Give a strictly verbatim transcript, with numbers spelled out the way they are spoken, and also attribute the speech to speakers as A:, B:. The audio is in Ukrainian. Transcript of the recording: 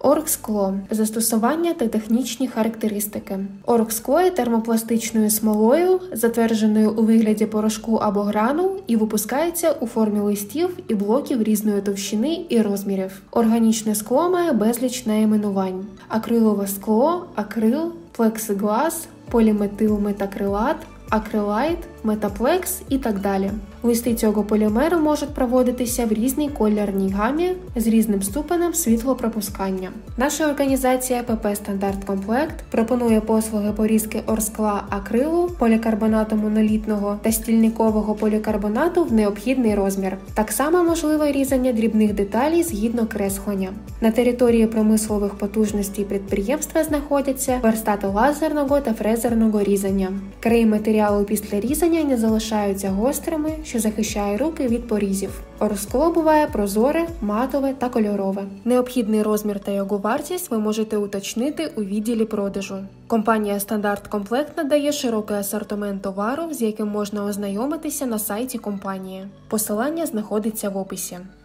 A: Оргскло. Застосування та технічні характеристики. Оргскло є термопластичною смолою, затвердженою у вигляді порошку або грану, і випускається у формі листів і блоків різної товщини і розмірів. Органічне скло має безліч найменувань: акрилове скло, акрил, плексиглас, поліметилметакрилат, акрилайт, метаплекс і так далі. Листи цього полімеру можуть проводитися в різній кольорній гамі з різним ступенем світлопропускання. Наша організація ПП «Стандарт Комплект» пропонує послуги порізки оргскла акрилу, полікарбонату монолітного та стільникового полікарбонату в необхідний розмір. Так само можливе різання дрібних деталей згідно креслення. На території промислових потужностей підприємства знаходяться верстати лазерного та фрезерного різання. Краї матеріалу після різання не залишаються гострими, що захищає руки від порізів. Оргскло буває прозоре, матове та кольорове. Необхідний розмір та його вартість ви можете уточнити у відділі продажу. Компанія «Стандарт Комплект» надає широкий асортимент товару, з яким можна ознайомитися на сайті компанії. Посилання знаходиться в описі.